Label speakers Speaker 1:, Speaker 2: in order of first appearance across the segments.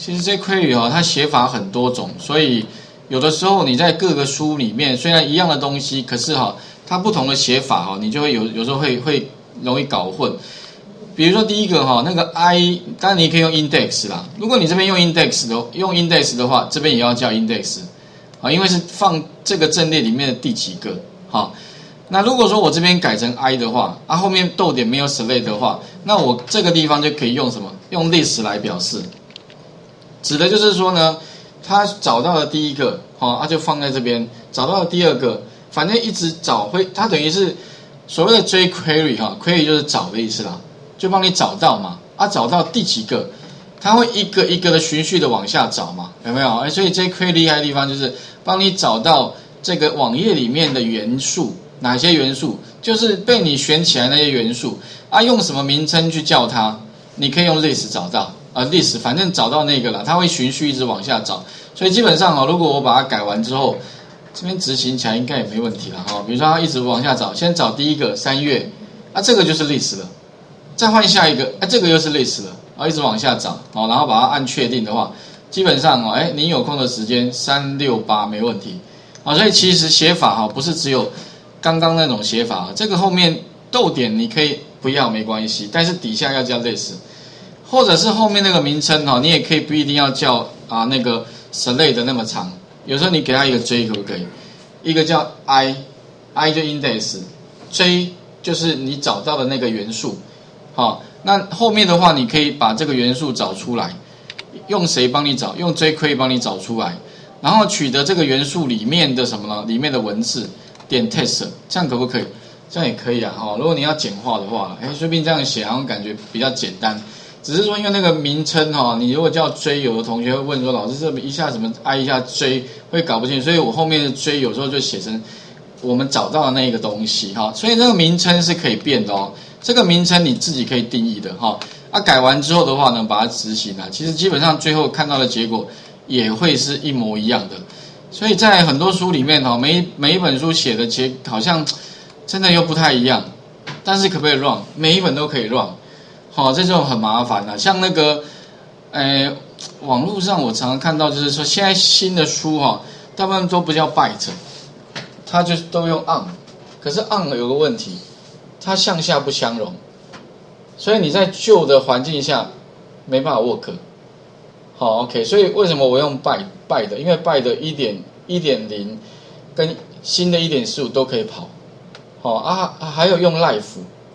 Speaker 1: 其实这 query 它写法很多种，所以有的时候你在各个书里面虽然一样的东西，可是它不同的写法你就会有时候会容易搞混。比如说第一个那个 I， 当然你可以用 index 啦。如果你这边用 index 的话，这边也要叫 index 因为是放这个阵列里面的第几个那如果说我这边改成 I 的话，后面逗点没有 select 的话，那我这个地方就可以用什么？用 list 来表示，指的就是说呢，他找到了第一个他就放在这边，找到了第二个，反正一直找它等于是所谓的追 query query 就是找的意思啦，就帮你找到嘛找到第几个，它会一个一个的循序的往下找嘛，有没有？所以这 query 厉害的地方就是帮你找到这个网页里面的元素。哪些元素就是被你选起来那些元素用什么名称去叫它？你可以用 list 找到list 反正找到那个了，它会循序一直往下找。所以基本上如果我把它改完之后，这边执行起来应该也没问题了比如说它一直往下找，先找第一个3月这个就是 list 了，再换下一个这个又是 list 了一直往下找然后把它按确定的话，基本上你有空的时间368没问题所以其实写法不是只有刚刚那种写法这个后面逗点你可以不要没关系，但是底下要加 list， 或者是后面那个名称你也可以不一定要叫那个 select 的那么长，有时候你给它一个 J 可不可以？一个叫 I 就 index， J 就是你找到的那个元素那后面的话你可以把这个元素找出来，用谁帮你找？用 J 可以帮你找出来，然后取得这个元素里面的什么呢？里面的文字点 text， 这样可不可以？这样也可以如果你要简化的话说不定这样写好像感觉比较简单，只是说因为那个名称你如果叫 J， 有的同学会问说老师这一下什么 I 一下 J 会搞不清楚，所以我后面的 J 有时候就写成我们找到的那一个东西所以那个名称是可以变的这个名称你自己可以定义的改完之后的话呢，把它执行其实基本上最后看到的结果也会是一模一样的。所以在很多书里面每一本书写的好像真的又不太一样，但是可不可以 run？ 每一本都可以 run，这种很麻烦像那个网络上我常常看到就是说现在新的书大部分都不叫 byte， 它就都用 on， 可是 on 有个问题，它向下不相容，所以你在旧的环境下没办法 work。OK， 所以为什么我用 byte？ 因为 byte 1.0 跟新的 1.45 都可以跑。还有用 live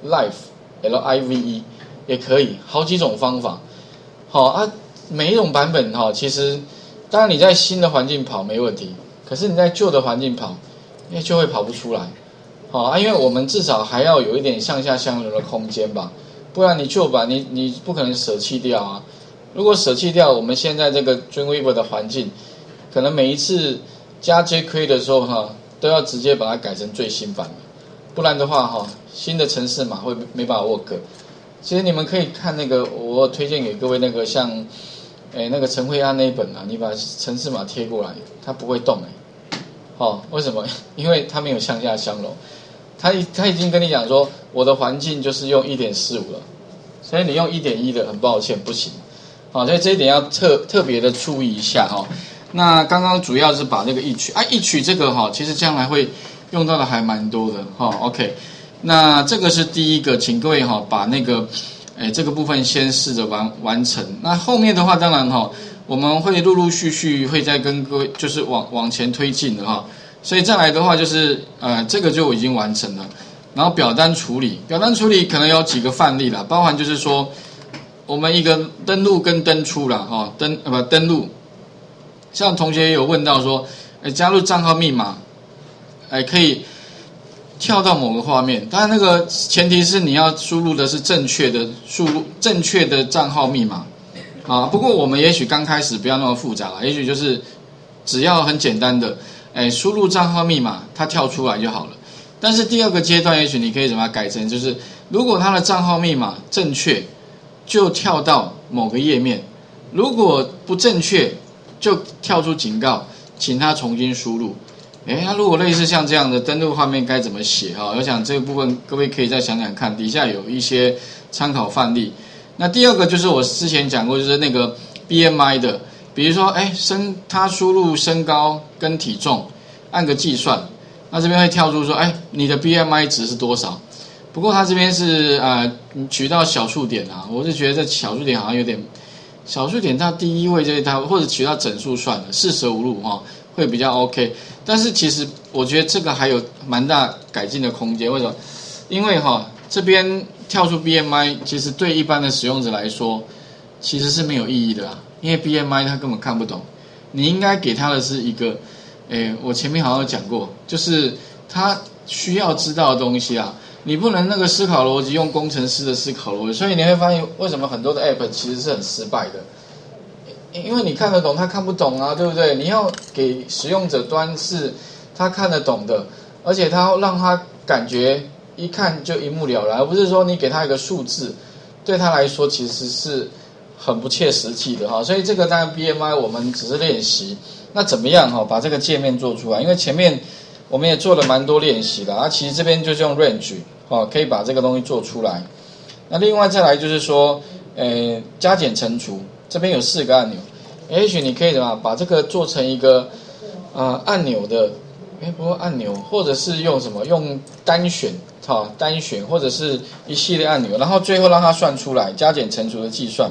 Speaker 1: LIVE 也可以，好几种方法。每一种版本其实当然你在新的环境跑没问题，可是你在旧的环境跑，就会跑不出来。因为我们至少还要有一点向下相容的空间吧，不然你旧版你不可能舍弃掉如果舍弃掉我们现在这个 Dreamweaver 的环境，可能每一次加 jQuery 的时候都要直接把它改成最新版的，不然的话新的程式码会没办法 work。其实你们可以看那个我推荐给各位那个像那个陈慧安那一本你把程式码贴过来，它不会动为什么？因为它没有向下相容，他已经跟你讲说我的环境就是用 1.45 了，所以你用 1.1 的很抱歉不行。所以这一点要特别的注意一下那刚刚主要是把那个一取这个其实将来会用到的还蛮多的OK， 那这个是第一个，请各位把那个这个部分先试着完成。那后面的话当然我们会陆陆续续会再跟各位就是往前推进的所以再来的话就是这个就已经完成了。然后表单处理可能有几个范例啦，包含就是说我们一个登录跟登出啦登录，像同学有问到说加入账号密码可以跳到某个画面，当然那个前提是你要输入的是正确的账号密码不过我们也许刚开始不要那么复杂啦，也许就是只要很简单的输入账号密码它跳出来就好了。但是第二个阶段也许你可以怎么改成就是如果它的账号密码正确就跳到某个页面，如果不正确就跳出警告请他重新输入。那如果类似像这样的登录画面该怎么写我想这个部分各位可以再想想看，底下有一些参考范例。那第二个就是我之前讲过，就是那个 BMI 的，比如说他输入身高跟体重，按个计算，那这边会跳出说你的 BMI 值是多少？不过他这边是取到小数点啊，我是觉得这小数点好像有点，小数点到第一位这一套，或者取到整数算了，四舍五入会比较 OK。但是其实我觉得这个还有蛮大改进的空间，为什么？因为这边跳出 BMI， 其实对一般的使用者来说，其实是没有意义的啦，因为 BMI 他根本看不懂，你应该给他的是一个，我前面好像有讲过，就是他需要知道的东西啊。你不能那个思考逻辑用工程师的思考逻辑，所以你会发现为什么很多的 app 其实是很失败的，因为你看得懂他看不懂啊，对不对？你要给使用者端是他看得懂的，而且他让他感觉一看就一目了然，而不是说你给他一个数字，对他来说其实是很不切实际的所以这个当然 BMI 我们只是练习，那怎么样把这个界面做出来？因为前面我们也做了蛮多练习的其实这边就是用 range 可以把这个东西做出来。那另外再来就是说加减乘除，这边有4个按钮，也许你可以怎么把这个做成一个按钮的不过按钮，或者是用什么用单选单选，或者是一系列按钮，然后最后让它算出来加减乘除的计算。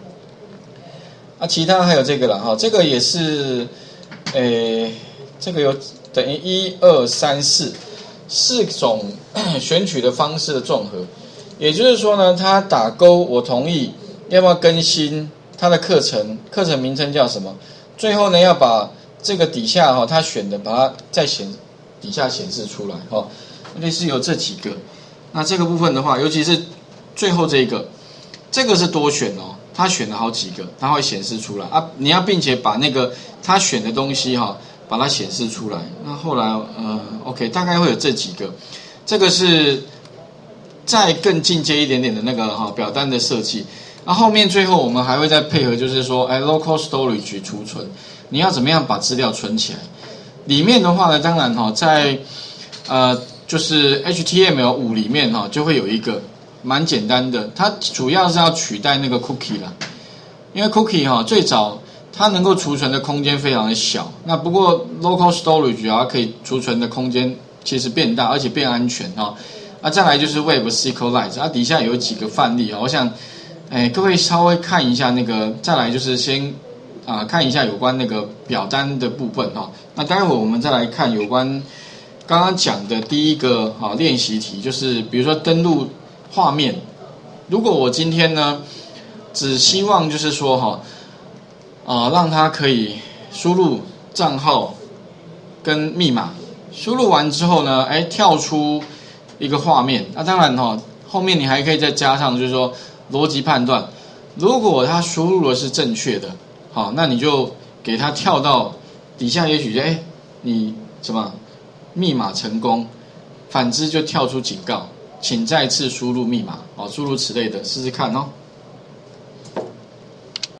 Speaker 1: 其他还有这个啦这个也是这个有等于1、2、3、4种选取的方式的综合，也就是说呢，他打勾我同意，要不要更新他的课程名称叫什么？最后呢，要把这个底下他选的，把它再底下显示出来类似有这几个。那这个部分的话，尤其是最后这个是多选他选了好几个，它会显示出来你要并且把那个他选的东西把它显示出来。那后来OK， 大概会有这几个。这个是再更进阶一点点的那个表单的设计。那后面最后我们还会再配合，就是说local storage 储存，你要怎么样把资料存起来？里面的话呢，当然在就是 HTML5 里面就会有一个蛮简单的，它主要是要取代那个 cookie 啦，因为 cookie 最早它能够储存的空间非常的小，那不过 local storage 它可以储存的空间其实变大，而且变安全再来就是 Web SQLite，底下有几个范例我想各位稍微看一下那个，再来就是先看一下有关那个表单的部分那待会我们再来看有关刚刚讲的第一个练习题，就是比如说登录画面，如果我今天呢只希望就是说让它可以输入账号跟密码，输入完之后呢跳出一个画面，那当然后面你还可以再加上就是说逻辑判断，如果它输入的是正确的那你就给它跳到底下，也许你什么密码成功，反之就跳出警告，请再次输入密码诸如此类的，试试看